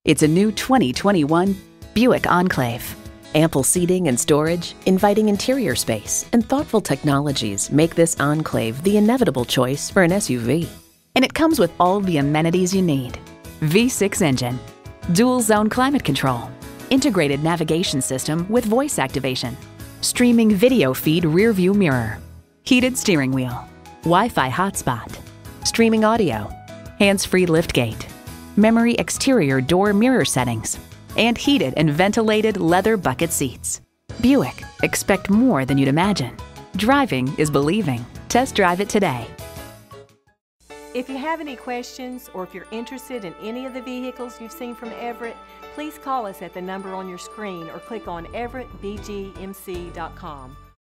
It's a new 2021 Buick Enclave. Ample seating and storage, inviting interior space, and thoughtful technologies make this Enclave the inevitable choice for an SUV. And it comes with all the amenities you need. V6 engine, dual zone climate control, integrated navigation system with voice activation, streaming video feed rear view mirror, heated steering wheel, Wi-Fi hotspot, streaming audio, hands-free liftgate, memory exterior door mirror settings, and heated and ventilated leather bucket seats. Buick, expect more than you'd imagine. Driving is believing. Test drive it today. If you have any questions or if you're interested in any of the vehicles you've seen from Everett, please call us at the number on your screen or click on everettbgmc.com.